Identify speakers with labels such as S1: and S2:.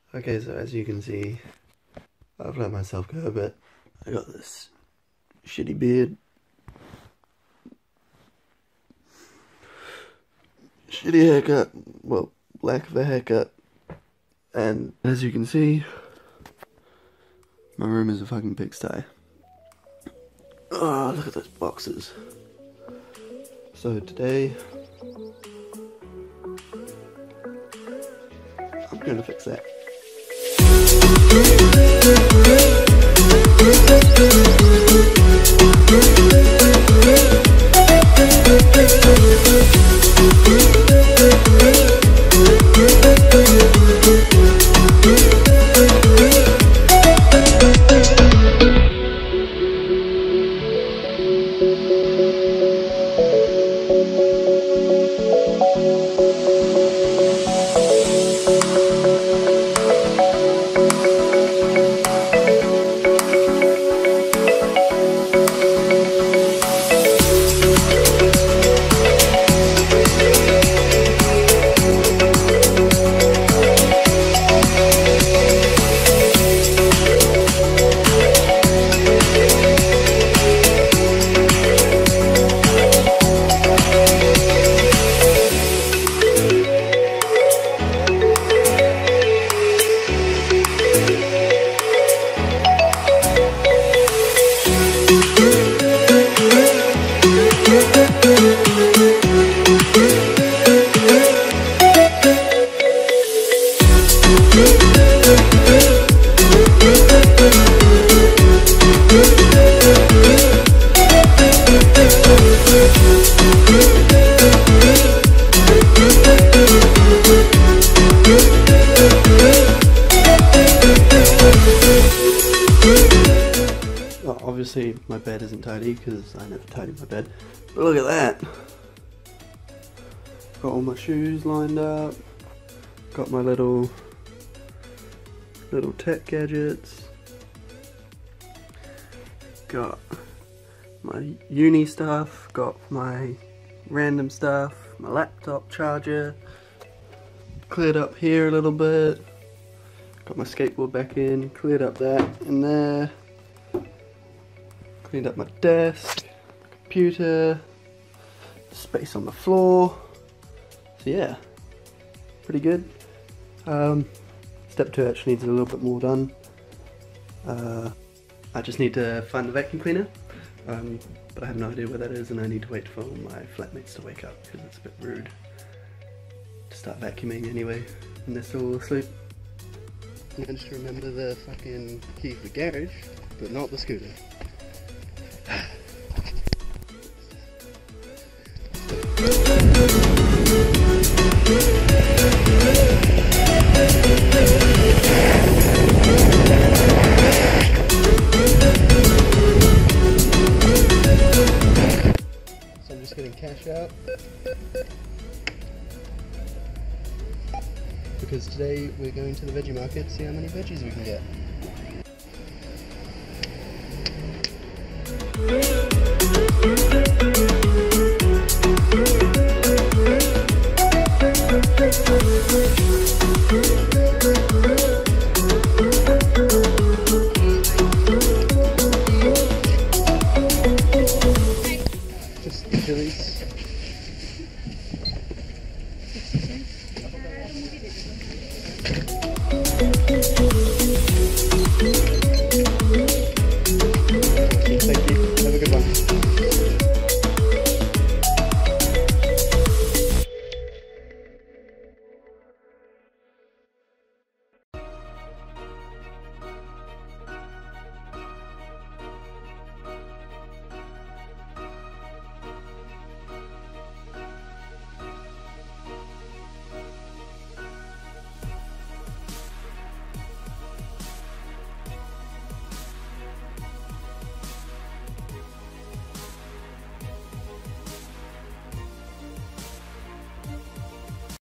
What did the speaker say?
S1: Okay, so as you can see, I've let myself go a bit. I got this shitty beard, shitty haircut, well, lack of a haircut, and as you can see, my room is a fucking pigsty. Oh, look at those boxes. So today, I'm gonna fix that. Well, obviously my bed isn't tidy because I never tidy my bed, but look at that. Got all my shoes lined up, got my little tech gadgets, got my uni stuff, got my random stuff, my laptop charger, cleared up here a little bit, got my skateboard back in, cleared up that in there, cleaned up my desk, my computer, space on the floor. So yeah, pretty good. Step 2 actually needs a little bit more done. I just need to find the vacuum cleaner, but I have no idea where that is, and I need to wait for my flatmates to wake up because it's a bit rude to start vacuuming anyway when they're still asleep. I managed to remember the fucking key for the garage, but not the scooter. So I'm just getting cash out because today we're going to the veggie market to see how many veggies we can get.